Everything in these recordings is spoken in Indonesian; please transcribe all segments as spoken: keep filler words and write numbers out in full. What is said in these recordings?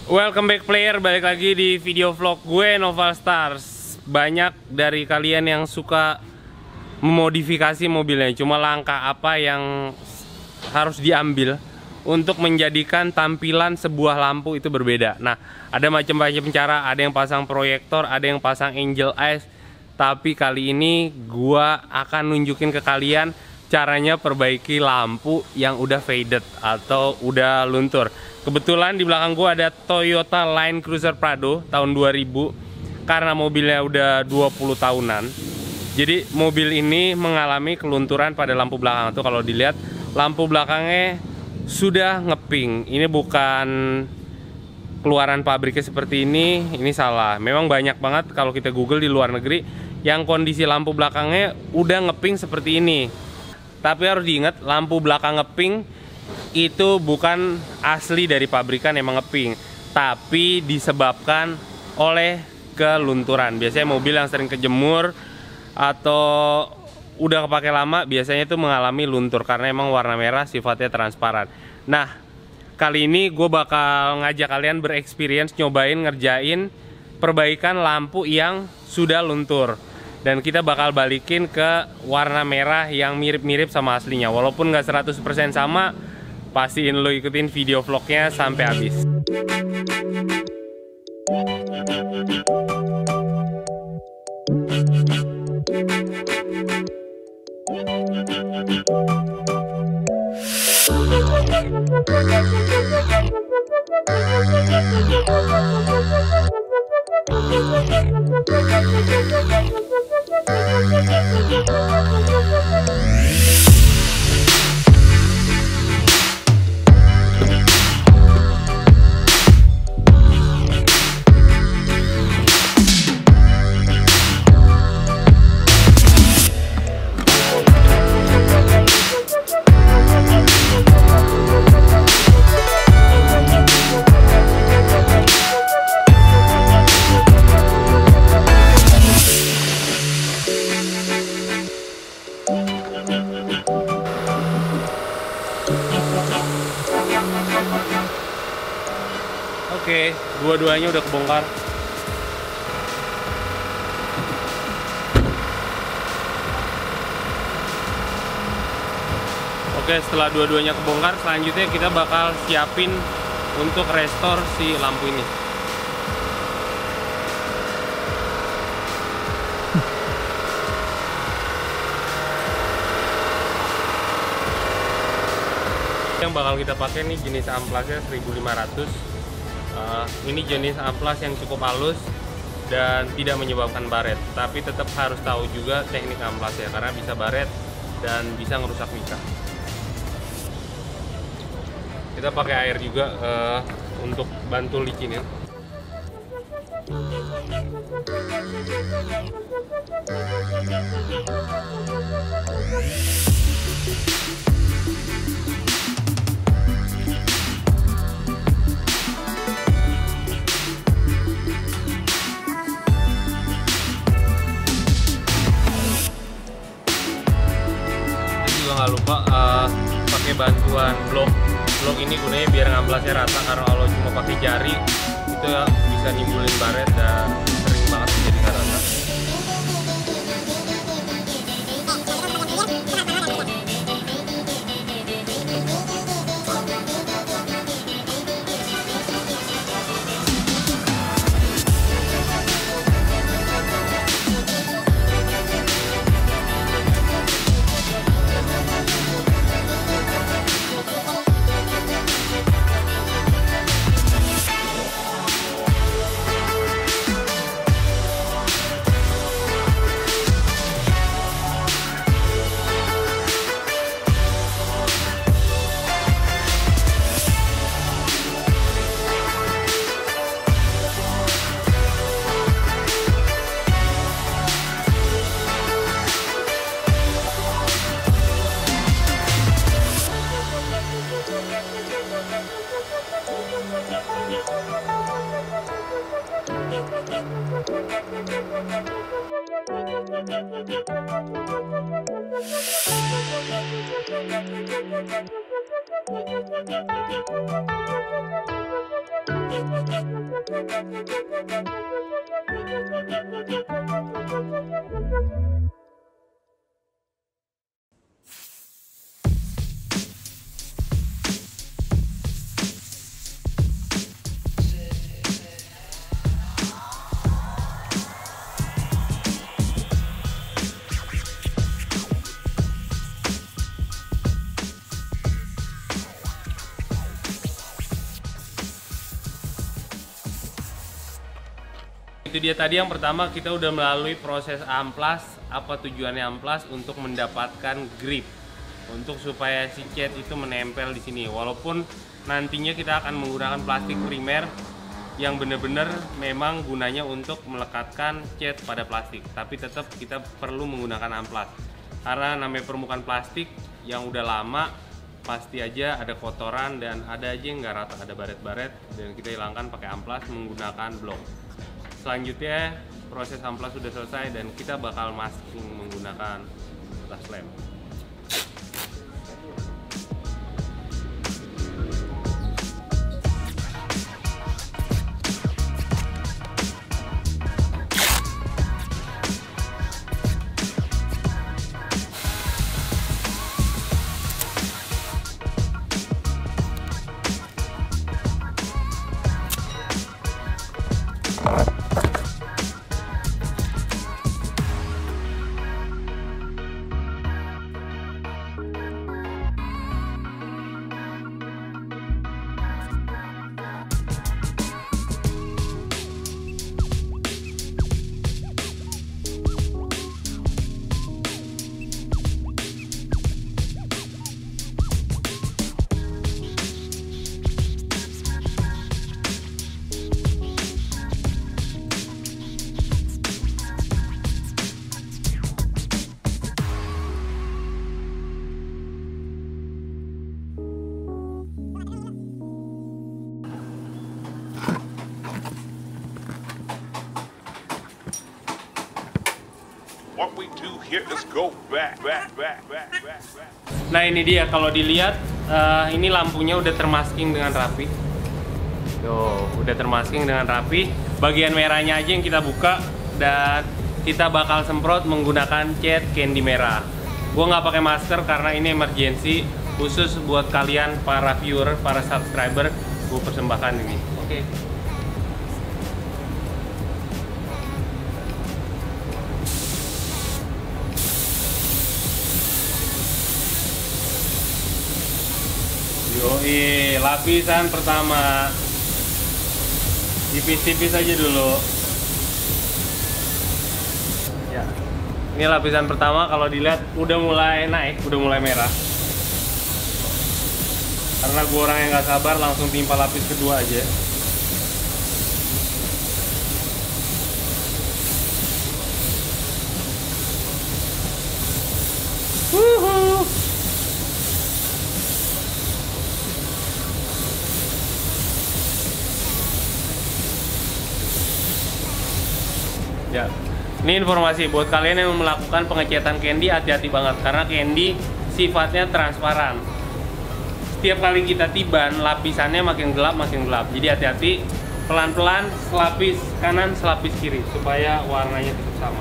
Welcome back player, balik lagi di video vlog gue Noval Stars. Banyak dari kalian yang suka memodifikasi mobilnya. Cuma langkah apa yang harus diambil untuk menjadikan tampilan sebuah lampu itu berbeda. Nah, ada macam-macam cara. Ada yang pasang proyektor, ada yang pasang angel eyes. Tapi kali ini gua akan nunjukin ke kalian caranya perbaiki lampu yang udah faded atau udah luntur. Kebetulan di belakang gua ada Toyota Land Cruiser Prado tahun dua ribu. Karena mobilnya udah dua puluh tahunan, jadi mobil ini mengalami kelunturan pada lampu belakang. Tuh kalau dilihat lampu belakangnya sudah ngeping. Ini bukan keluaran pabriknya seperti ini, ini salah. Memang banyak banget kalau kita Google di luar negeri yang kondisi lampu belakangnya udah ngeping seperti ini. Tapi harus diingat, lampu belakang ngeping itu bukan asli dari pabrikan emang ngeping, tapi disebabkan oleh kelunturan. Biasanya mobil yang sering kejemur atau udah kepake lama biasanya itu mengalami luntur karena emang warna merah sifatnya transparan. Nah, kali ini gue bakal ngajak kalian bereksperience nyobain ngerjain perbaikan lampu yang sudah luntur. Dan kita bakal balikin ke warna merah yang mirip-mirip sama aslinya. Walaupun nggak seratus persen sama, pastiin lo ikutin video vlognya sampai habis. Oke, dua-duanya udah kebongkar. Oke, setelah dua-duanya kebongkar, selanjutnya kita bakal siapin untuk restore si lampu ini. Yang bakal kita pakai nih jenis amplasnya seribu lima ratus. Uh, ini jenis amplas yang cukup halus dan tidak menyebabkan baret, tapi tetap harus tahu juga teknik amplasnya karena bisa baret dan bisa ngerusak mica. Kita pakai air juga uh, untuk bantu licinin. Nggak lupa uh, pakai bantuan blok blok ini gunanya biar ngamplasnya rata, karena kalau cuma pakai jari itu ya bisa nimbulin baret dan sering banget jadi nggak rata. Itu dia tadi yang pertama, kita udah melalui proses amplas. Apa tujuannya amplas? Untuk mendapatkan grip, untuk supaya si cat itu menempel di sini. Walaupun nantinya kita akan menggunakan plastik primer yang benar-benar memang gunanya untuk melekatkan cat pada plastik, tapi tetap kita perlu menggunakan amplas karena namanya permukaan plastik yang udah lama pasti aja ada kotoran dan ada aja yang nggak rata, ada baret-baret, dan kita hilangkan pakai amplas menggunakan blok. Selanjutnya proses amplas sudah selesai dan kita bakal masking menggunakan tas lem. What we do here is go back, back, back, back, back, back. Nah ini dia, kalau dilihat uh, ini lampunya udah termasking dengan rapi. Tuh, udah termasking dengan rapi. Bagian merahnya aja yang kita buka dan kita bakal semprot menggunakan cat candy merah. Gua nggak pakai masker karena ini emergency, khusus buat kalian para viewer, para subscriber, gue persembahkan ini. Oke. Okay. Yoi, lapisan pertama tipis-tipis aja dulu ya. Ini lapisan pertama, kalau dilihat udah mulai naik, udah mulai merah. Karena gue orang yang gak sabar, langsung timpa lapis kedua aja. Wuhuu. Ya, ini informasi buat kalian yang melakukan pengecatan candy, hati-hati banget karena candy sifatnya transparan. Setiap kali kita tiban, lapisannya makin gelap makin gelap. Jadi hati-hati, pelan-pelan selapis kanan, selapis kiri supaya warnanya tetap sama.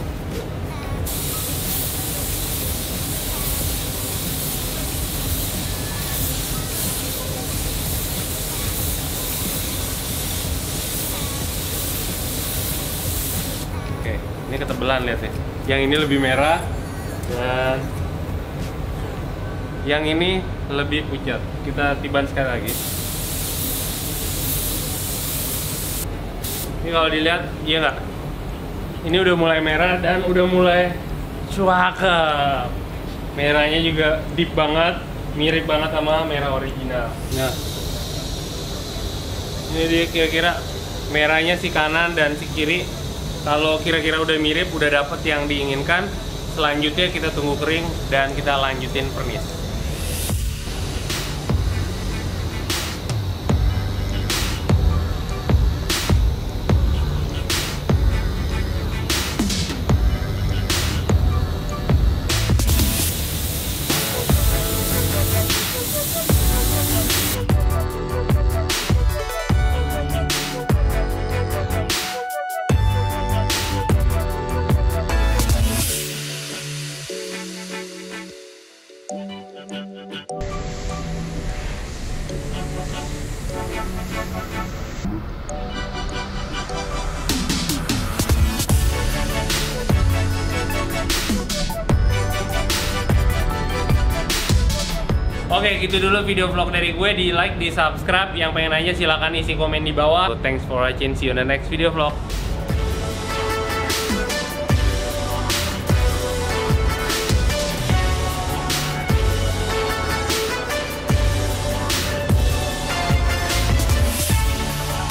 Oke, ini ketebelan, lihat ya. Yang ini lebih merah dan yang ini lebih pucat. Kita tiban sekali lagi. Ini kalau dilihat, iya nggak? Ini udah mulai merah dan udah mulai cakep. Merahnya juga deep banget, mirip banget sama merah original. Nah, ini dia kira-kira merahnya si kanan dan si kiri. Kalau kira-kira udah mirip, udah dapet yang diinginkan, selanjutnya kita tunggu kering dan kita lanjutin pernis. Oke, gitu dulu video vlog dari gue. Di like, di subscribe. Yang pengen nanya silahkan isi komen di bawah. So, thanks for watching. See you on the next video vlog.